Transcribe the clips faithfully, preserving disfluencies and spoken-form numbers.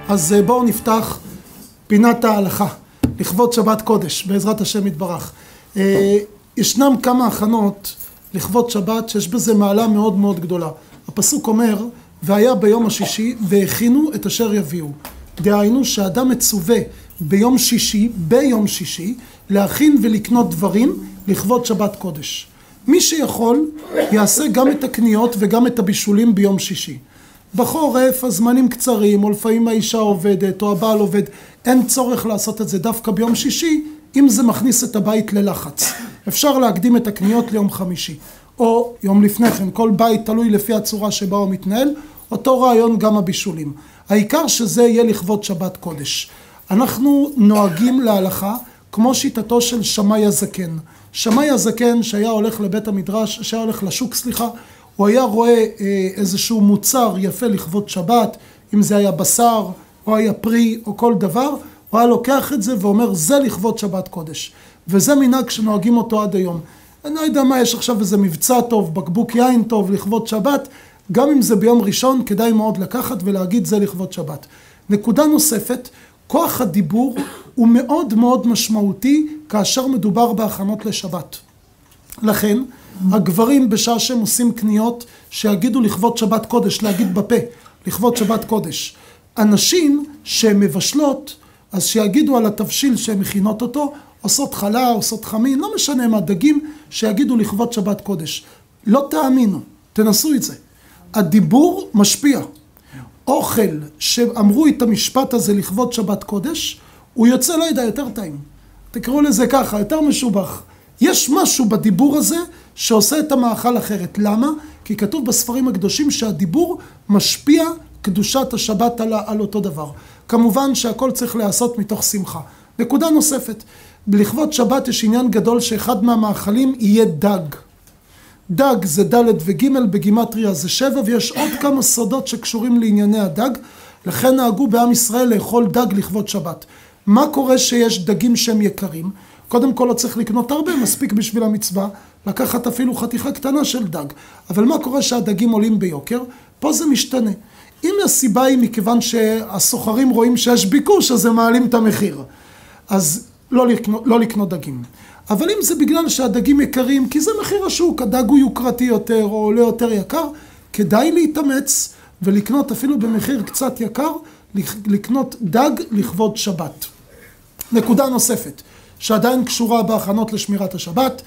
אז בואו נפתח פינת ההלכה, לכבוד שבת קודש, בעזרת השם יתברך. ישנם כמה הכנות לכבוד שבת שיש בזה מעלה מאוד מאוד גדולה. הפסוק אומר, והיה ביום השישי והכינו את אשר יביאו. דהיינו שהאדם מצווה ביום שישי, ביום שישי, להכין ולקנות דברים לכבוד שבת קודש. מי שיכול יעשה גם את הקניות וגם את הבישולים ביום שישי. בחורף הזמנים קצרים, או לפעמים האישה עובדת או הבעל עובד, אין צורך לעשות את זה דווקא ביום שישי, אם זה מכניס את הבית ללחץ. אפשר להקדים את הקניות ליום חמישי, או יום לפני כן, כל בית תלוי לפי הצורה שבה הוא מתנהל, אותו רעיון גם הבישולים. העיקר שזה יהיה לכבוד שבת קודש. אנחנו נוהגים להלכה כמו שיטתו של שמאי הזקן. שמאי הזקן שהיה הולך לבית המדרש, שהיה הולך לשוק, סליחה, הוא היה רואה איזשהו מוצר יפה לכבוד שבת, אם זה היה בשר, או היה פרי, או כל דבר, הוא היה לוקח את זה ואומר, זה לכבוד שבת קודש. וזה מנהג שנוהגים אותו עד היום. אני לא יודע מה, יש עכשיו איזה מבצע טוב, בקבוק יין טוב לכבוד שבת, גם אם זה ביום ראשון, כדאי מאוד לקחת ולהגיד זה לכבוד שבת. נקודה נוספת, כוח הדיבור הוא מאוד מאוד משמעותי כאשר מדובר בהכנות לשבת. לכן, הגברים בשעה שהם עושים קניות שיגידו לכבוד שבת קודש, להגיד בפה, לכבוד שבת קודש. אנשים שהן מבשלות, אז שיגידו על התבשיל שהן מכינות אותו, עושות חלה, עושות חמין, לא משנה מה, דגים שיגידו לכבוד שבת קודש. לא תאמינו, תנסו את זה. הדיבור משפיע. אוכל שאמרו את המשפט הזה לכבוד שבת קודש, הוא יוצא, לא יודע, יותר טעים. תקראו לזה ככה, יותר משובח. יש משהו בדיבור הזה שעושה את המאכל אחרת. למה? כי כתוב בספרים הקדושים שהדיבור משפיע קדושת השבת על, על אותו דבר. כמובן שהכל צריך לעשות מתוך שמחה. נקודה נוספת, לכבוד שבת יש עניין גדול שאחד מהמאכלים יהיה דג. דג זה ד' וג' בגימטריה זה שבע, ויש עוד כמה סודות שקשורים לענייני הדג, לכן נהגו בעם ישראל לאכול דג לכבוד שבת. מה קורה שיש דגים שהם יקרים? קודם כל לא צריך לקנות הרבה, מספיק בשביל המצווה, לקחת אפילו חתיכה קטנה של דג. אבל מה קורה שהדגים עולים ביוקר? פה זה משתנה. אם הסיבה היא מכיוון שהסוחרים רואים שיש ביקוש, אז הם מעלים את המחיר. אז לא לקנות, לא לקנות דגים. אבל אם זה בגלל שהדגים יקרים, כי זה מחיר השוק, הדג הוא יוקרתי יותר או עולה יותר יקר, כדאי להתאמץ ולקנות אפילו במחיר קצת יקר, לקנות דג לכבוד שבת. נקודה נוספת, שעדיין קשורה בהכנות לשמירת השבת,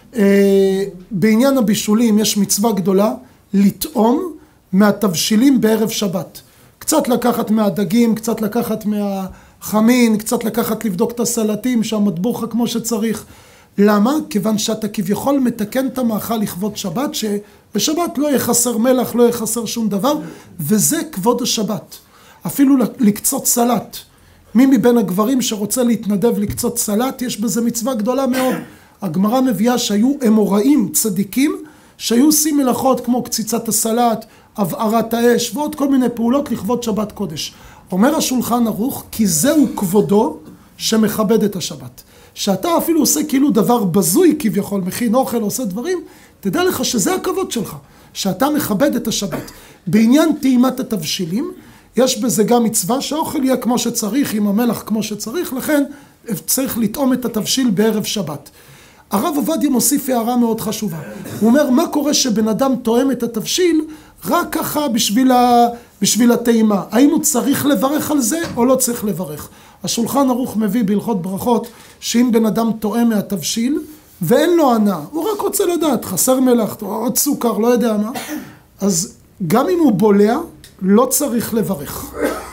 בעניין הבישולים יש מצווה גדולה, לטעום מהתבשילים בערב שבת. קצת לקחת מהדגים, קצת לקחת מהחמין, קצת לקחת לבדוק את הסלטים שהמטבוחה כמו שצריך. למה? כיוון שאתה כביכול מתקן את המאכל לכבוד שבת, שבשבת לא יחסר מלח, לא יחסר שום דבר, וזה כבוד השבת. אפילו לקצות סלט. מי מבין הגברים שרוצה להתנדב לקצות סלט, יש בזה מצווה גדולה מאוד. הגמרא מביאה שהיו אמוראים צדיקים, שהיו עושים מלאכות כמו קציצת הסלט, הבערת האש, ועוד כל מיני פעולות לכבוד שבת קודש. אומר השולחן ערוך, כי זהו כבודו שמכבד את השבת. שאתה אפילו עושה כאילו דבר בזוי כביכול, מכין אוכל, עושה דברים, תדע לך שזה הכבוד שלך, שאתה מכבד את השבת. בעניין טעימת התבשילים, יש בזה גם מצווה שהאוכל יהיה כמו שצריך, עם המלח כמו שצריך, לכן צריך לטעום את התבשיל בערב שבת. הרב עובדיה מוסיף הערה מאוד חשובה. הוא אומר, מה קורה שבן אדם טועם את התבשיל רק ככה בשביל, ה... בשביל הטעימה? האם הוא צריך לברך על זה או לא צריך לברך? השולחן ערוך מביא בהלכות ברכות שאם בן אדם טועם מהתבשיל ואין לו ענה, הוא רק רוצה לדעת, חסר מלח, עוד סוכר, לא יודע מה, אז גם אם הוא בולע, לא צריך לברך.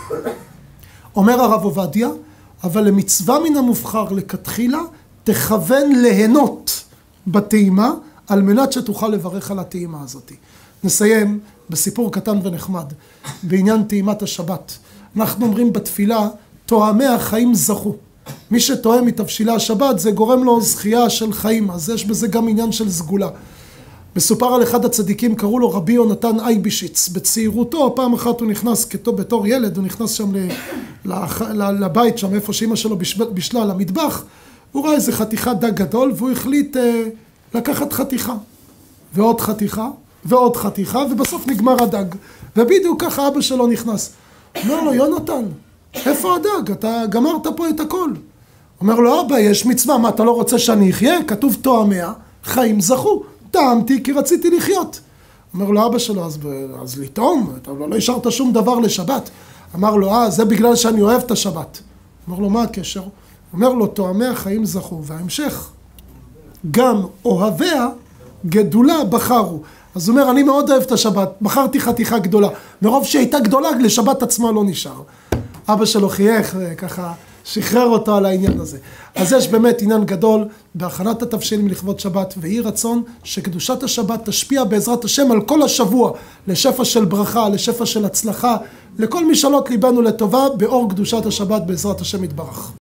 אומר הרב עובדיה, אבל למצווה מן המובחר לכתחילה, תכוון ליהנות בטעימה, על מנת שתוכל לברך על הטעימה הזאת. נסיים בסיפור קטן ונחמד, בעניין טעימת השבת. אנחנו אומרים בתפילה, תואמי החיים זכו. מי שטועם מתבשילי השבת, זה גורם לו זכייה של חיים, אז יש בזה גם עניין של סגולה. מסופר על אחד הצדיקים, קראו לו רבי יונתן אייבישיץ. בצעירותו, פעם אחת הוא נכנס כתוב, בתור ילד, הוא נכנס שם לבית, שם איפה שאמא שלו בשלה, למטבח, הוא ראה איזה חתיכת דג גדול, והוא החליט אה, לקחת חתיכה, ועוד חתיכה, ועוד חתיכה, ובסוף נגמר הדג. ובדיוק ככה אבא שלו נכנס. אומר לו, יונתן, איפה הדג? אתה גמרת פה את הכל. אומר לו, אבא, יש מצווה, מה, אתה לא רוצה שאני אחיה? כתוב תואמיה, חיים זכו. טעמתי כי רציתי לחיות. אומר לו, אבא שלו, אז, אז לטעום, אתה לא, לא השארת שום דבר לשבת. אמר לו, אה, זה בגלל שאני אוהב את השבת. אומר לו, מה הקשר? אומר לו, תואמיה חיים זכו, וההמשך, גם אוהביה גדולה בחרו. אז הוא אומר, אני מאוד אוהב את השבת, בחרתי חתיכה גדולה. מרוב שהייתה גדולה, לשבת עצמה לא נשאר. אבא שלו חייך, ככה שחרר אותו על העניין הזה. אז יש באמת עניין גדול בהכנת התבשילים לכבוד שבת, ויהי רצון שקדושת השבת תשפיע בעזרת השם על כל השבוע, לשפע של ברכה, לשפע של הצלחה, לכל משאלות ליבנו לטובה, באור קדושת השבת בעזרת השם יתברך.